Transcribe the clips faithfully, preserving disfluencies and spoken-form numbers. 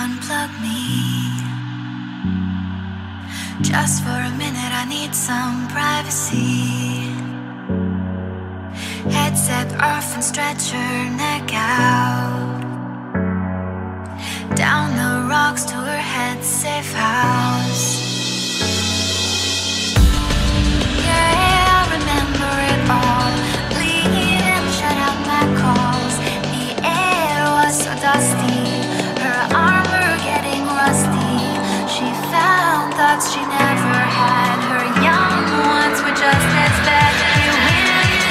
unplug me? Just for a minute, I need some privacy. Headset off and stretch your neck out. Down the rocks to her head safe house. Yeah, I remember it all. Leave and shut out my calls. The air was so dusty, her armor getting rusty. She found thoughts she never had. Her young ones were just as bad. You will you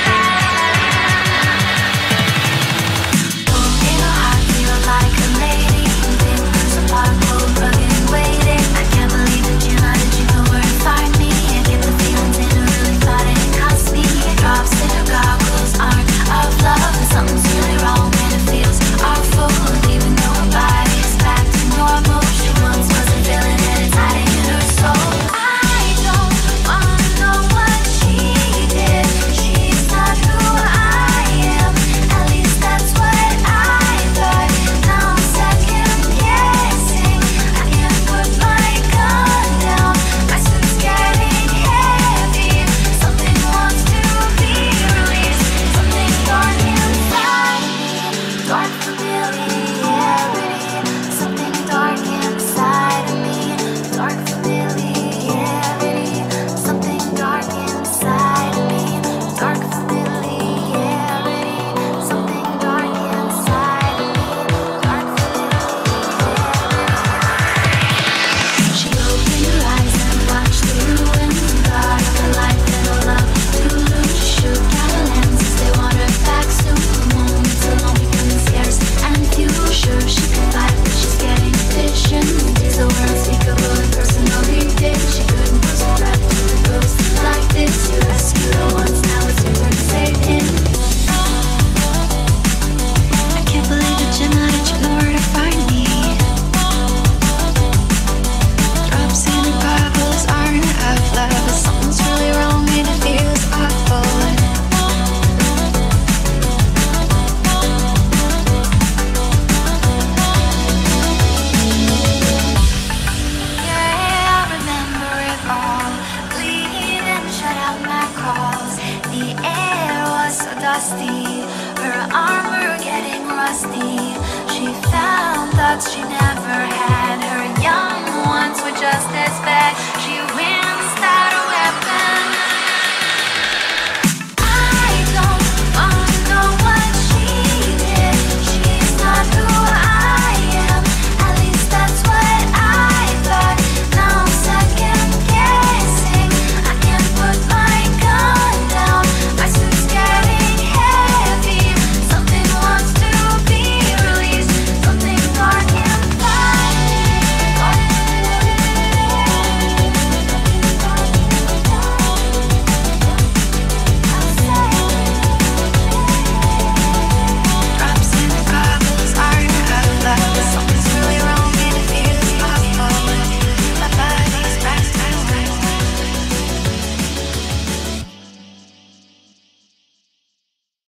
in a heart, feel like a lady. Fingers apart, cold, rugged, waiting. I can't believe that you know that you know where to find me. I get the feelings and I really thought it cost me. Drops in her goggles aren't of love, and something's really wrong and it feels awful. Even though her body's back to normal, she once was a villain and it's hiding in her soul. I don't wanna know what she did. She's not who I am. At least that's what I thought. Now I'm second guessing. I can't put my gun down. My suit's getting heavy. Something wants to be released. Something dark inside me. Dark familiarity. Something dark inside of me. Dark familiarity. Something dark inside of me. Dark familiarity. Something dark inside of me. Dark familiarity. She opened her eyes and watched the ruins. Thought of her life and her love to lose. She shook out her lenses, they want her back soon. Moments alone becoming scarce and few. Sure she can fight, but she's getting visions. These are unspeakable and personal days. She couldn't pose a threat to a ghost like this. You rescued her once, now it's your turn to save him. I can't believe that you're not at your nowhere to find me. Drops in her goggles aren't of love, but something's really wrong and it feels awful. Yeah, I remember it all. Leave and shut out my calls. The air was so dusty, her armor getting rusty. She found thoughts she never